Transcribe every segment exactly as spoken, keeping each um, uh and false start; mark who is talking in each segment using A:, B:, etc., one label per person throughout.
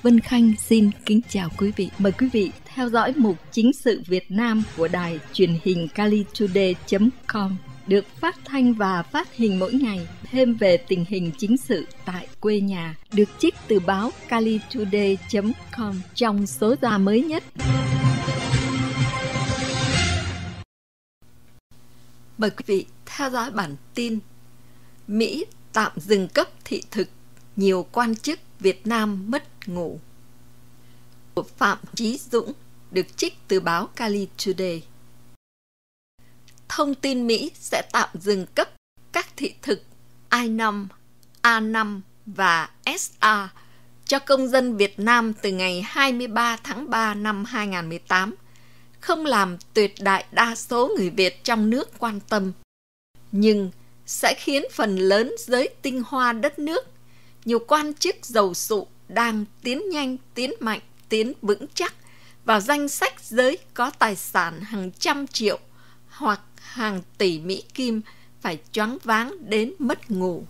A: Vân Khanh xin kính chào quý vị. Mời quý vị theo dõi mục Chính sự Việt Nam của đài truyền hình calitoday chấm com được phát thanh và phát hình mỗi ngày, thêm về tình hình chính sự tại quê nhà, được trích từ báo calitoday chấm com trong số ra mới nhất. Mời quý vị theo dõi bản tin Mỹ tạm dừng cấp thị thực, nhiều quan chức Việt Nam mất ngủ, của Phạm Chí Dũng, được trích từ báo Cali Today. Thông tin Mỹ sẽ tạm dừng cấp các thị thực I năm, A năm và S A cho công dân Việt Nam từ ngày hai mươi ba tháng ba năm hai nghìn không trăm mười tám, không làm tuyệt đại đa số người Việt trong nước quan tâm, nhưng sẽ khiến phần lớn giới tinh hoa đất nước, nhiều quan chức giàu sụ đang tiến nhanh, tiến mạnh, tiến vững chắc vào danh sách giới có tài sản hàng trăm triệu hoặc hàng tỷ Mỹ Kim phải choáng váng đến mất ngủ.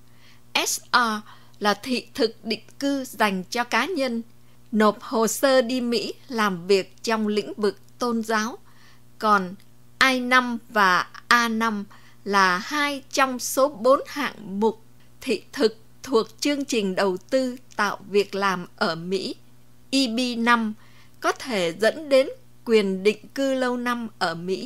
A: S R là thị thực định cư dành cho cá nhân, nộp hồ sơ đi Mỹ làm việc trong lĩnh vực tôn giáo, còn I năm và A năm là hai trong số bốn hạng mục thị thực thuộc chương trình đầu tư tạo việc làm ở Mỹ. E B năm có thể dẫn đến quyền định cư lâu năm ở Mỹ.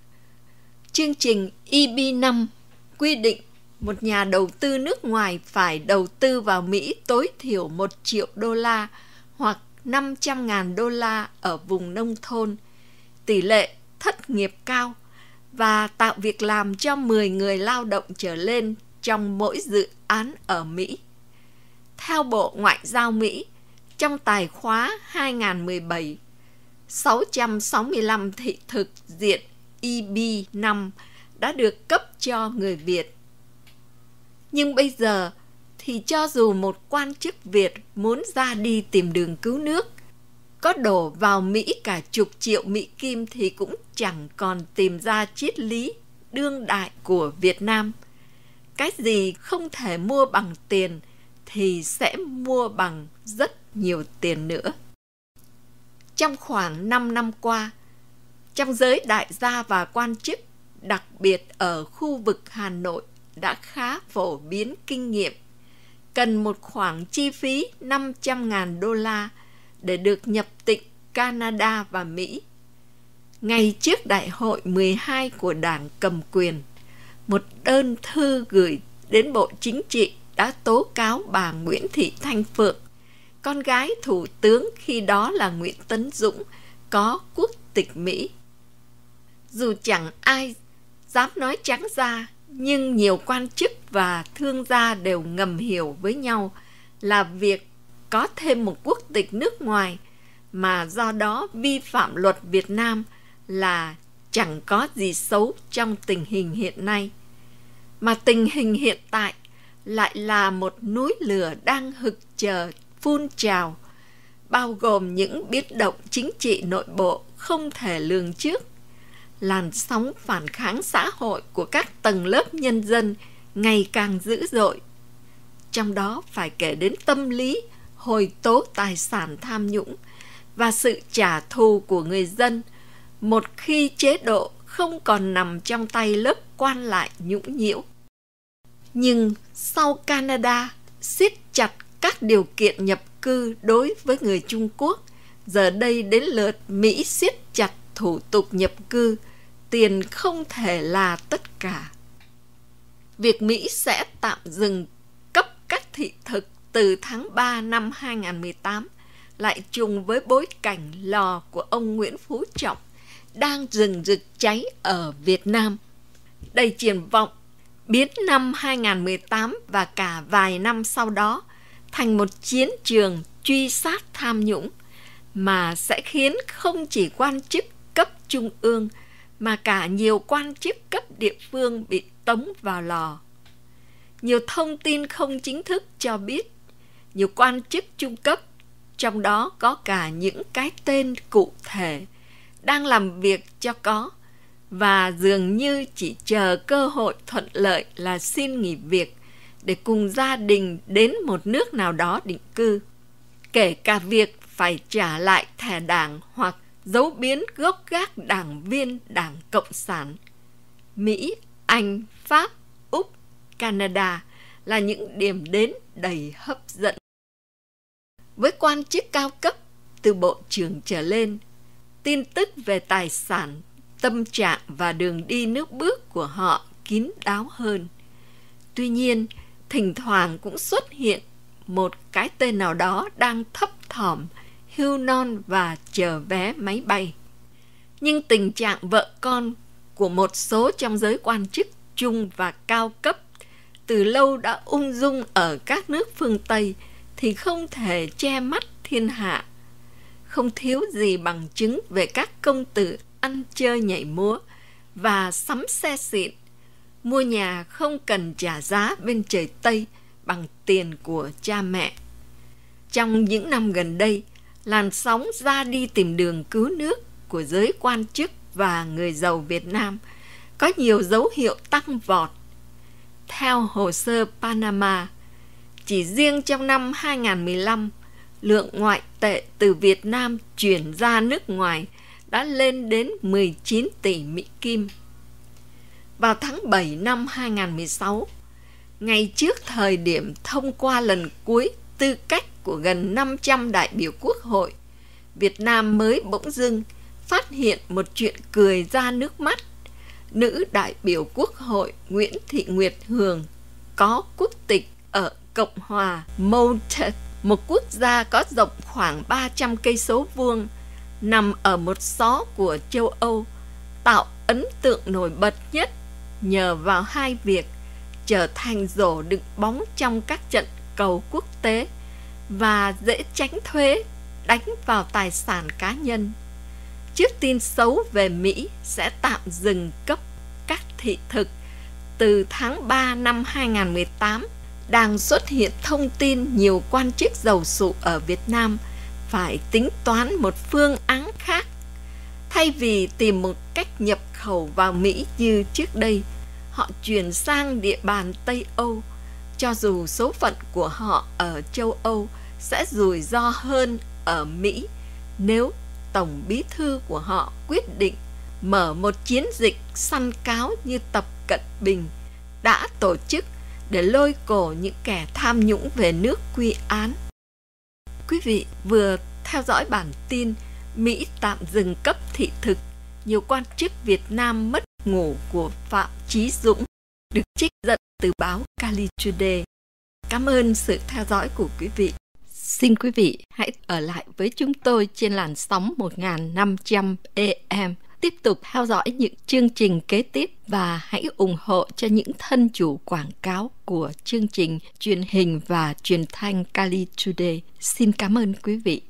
A: Chương trình E B năm quy định một nhà đầu tư nước ngoài phải đầu tư vào Mỹ tối thiểu một triệu đô la hoặc năm trăm ngàn đô la ở vùng nông thôn, tỷ lệ thất nghiệp cao và tạo việc làm cho mười người lao động trở lên trong mỗi dự án ở Mỹ. Theo Bộ Ngoại giao Mỹ, trong tài khóa hai nghìn không trăm mười bảy, sáu trăm sáu mươi lăm thị thực diện E B năm đã được cấp cho người Việt. Nhưng bây giờ thì cho dù một quan chức Việt muốn ra đi tìm đường cứu nước, có đổ vào Mỹ cả chục triệu Mỹ Kim thì cũng chẳng còn tìm ra triết lý đương đại của Việt Nam. Cái gì không thể mua bằng tiền thì sẽ mua bằng rất nhiều tiền nữa. Trong khoảng năm năm qua, trong giới đại gia và quan chức, đặc biệt ở khu vực Hà Nội, đã khá phổ biến kinh nghiệm cần một khoản chi phí năm trăm ngàn đô la để được nhập tịch Canada và Mỹ. Ngay trước đại hội mười hai của Đảng cầm quyền, một đơn thư gửi đến Bộ Chính trị đã tố cáo bà Nguyễn Thị Thanh Phượng, con gái Thủ tướng khi đó là Nguyễn Tấn Dũng, có quốc tịch Mỹ. Dù chẳng ai dám nói trắng ra, nhưng nhiều quan chức và thương gia đều ngầm hiểu với nhau là việc có thêm một quốc tịch nước ngoài mà do đó vi phạm luật Việt Nam là chẳng có gì xấu trong tình hình hiện nay. Mà tình hình hiện tại lại là một núi lửa đang hực chờ phun trào, bao gồm những biến động chính trị nội bộ không thể lường trước, làn sóng phản kháng xã hội của các tầng lớp nhân dân ngày càng dữ dội. Trong đó phải kể đến tâm lý hồi tố tài sản tham nhũng và sự trả thù của người dân một khi chế độ không còn nằm trong tay lớp quan lại nhũng nhiễu. Nhưng sau Canada siết chặt các điều kiện nhập cư đối với người Trung Quốc, giờ đây đến lượt Mỹ siết chặt thủ tục nhập cư, tiền không thể là tất cả. Việc Mỹ sẽ tạm dừng cấp các thị thực từ tháng ba năm hai nghìn không trăm mười tám lại trùng với bối cảnh lò của ông Nguyễn Phú Trọng đang rừng rực cháy ở Việt Nam, đầy triển vọng biến năm hai nghìn không trăm mười tám và cả vài năm sau đó thành một chiến trường truy sát tham nhũng mà sẽ khiến không chỉ quan chức cấp trung ương mà cả nhiều quan chức cấp địa phương bị tống vào lò. Nhiều thông tin không chính thức cho biết nhiều quan chức trung cấp, trong đó có cả những cái tên cụ thể, đang làm việc cho có và dường như chỉ chờ cơ hội thuận lợi là xin nghỉ việc để cùng gia đình đến một nước nào đó định cư. kể cả việc phải trả lại thẻ đảng hoặc giấu biến gốc gác đảng viên Đảng Cộng sản. Mỹ, Anh, Pháp, Úc, Canada là những điểm đến đầy hấp dẫn. Với quan chức cao cấp từ bộ trưởng trở lên, tin tức về tài sản, tâm trạng và đường đi nước bước của họ kín đáo hơn. Tuy nhiên, thỉnh thoảng cũng xuất hiện một cái tên nào đó đang thấp thỏm, hưu non và chờ vé máy bay. Nhưng tình trạng vợ con của một số trong giới quan chức trung và cao cấp từ lâu đã ung dung ở các nước phương Tây thì không thể che mắt thiên hạ. Không thiếu gì bằng chứng về các công tử ăn chơi nhảy múa và sắm xe xịn, mua nhà không cần trả giá bên trời Tây bằng tiền của cha mẹ. Trong những năm gần đây, làn sóng ra đi tìm đường cứu nước của giới quan chức và người giàu Việt Nam có nhiều dấu hiệu tăng vọt. Theo hồ sơ Panama, chỉ riêng trong năm hai không một lăm, lượng ngoại tệ từ Việt Nam chuyển ra nước ngoài đã lên đến mười chín tỷ Mỹ Kim. Vào tháng bảy năm hai không một sáu, ngày trước thời điểm thông qua lần cuối tư cách của gần năm trăm đại biểu Quốc hội, Việt Nam mới bỗng dưng phát hiện một chuyện cười ra nước mắt. Nữ đại biểu Quốc hội Nguyễn Thị Nguyệt Hường có quốc tịch ở Cộng hòa Malta, một quốc gia có rộng khoảng ba trăm cây số vuông, nằm ở một xó của châu Âu, tạo ấn tượng nổi bật nhất nhờ vào hai việc: trở thành rổ đựng bóng trong các trận cầu quốc tế và dễ tránh thuế đánh vào tài sản cá nhân. Trước tin xấu về Mỹ sẽ tạm dừng cấp các thị thực từ tháng ba năm hai không một tám, đang xuất hiện thông tin nhiều quan chức giàu sụ ở Việt Nam phải tính toán một phương án khác. Thay vì tìm một cách nhập khẩu vào Mỹ như trước đây, họ chuyển sang địa bàn Tây Âu, cho dù số phận của họ ở châu Âu sẽ rủi ro hơn ở Mỹ nếu Tổng bí thư của họ quyết định mở một chiến dịch săn cáo như Tập Cận Bình đã tổ chức để lôi cổ những kẻ tham nhũng về nước quy án. Quý vị vừa theo dõi bản tin Mỹ tạm dừng cấp thị thực, nhiều quan chức Việt Nam mất ngủ của Phạm Chí Dũng, được trích dẫn từ báo Cali Today. Cảm ơn sự theo dõi của quý vị. Xin quý vị hãy ở lại với chúng tôi trên làn sóng một nghìn năm trăm A M, tiếp tục theo dõi những chương trình kế tiếp và hãy ủng hộ cho những thân chủ quảng cáo của chương trình truyền hình và truyền thanh Cali Today. Xin cảm ơn quý vị.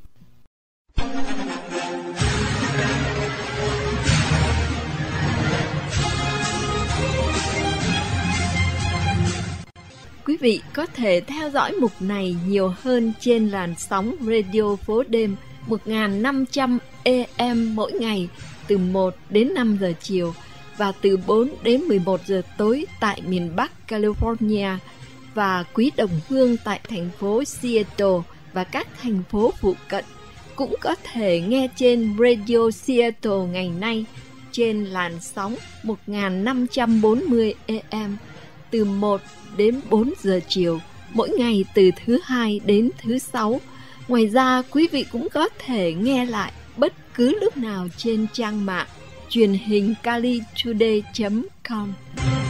A: Quý vị có thể theo dõi mục này nhiều hơn trên làn sóng radio phố đêm một nghìn năm trăm A M mỗi ngày từ một đến năm giờ chiều và từ bốn đến mười một giờ tối tại miền Bắc California và Quý Đồng Hương tại thành phố Seattle và các thành phố phụ cận. Cũng có thể nghe trên Radio Seattle ngày nay trên làn sóng một nghìn năm trăm bốn mươi A M từ một đến bốn giờ chiều mỗi ngày từ thứ hai đến thứ sáu. Ngoài ra, quý vị cũng có thể nghe lại bất cứ lúc nào trên trang mạng truyền hình cali today chấm com.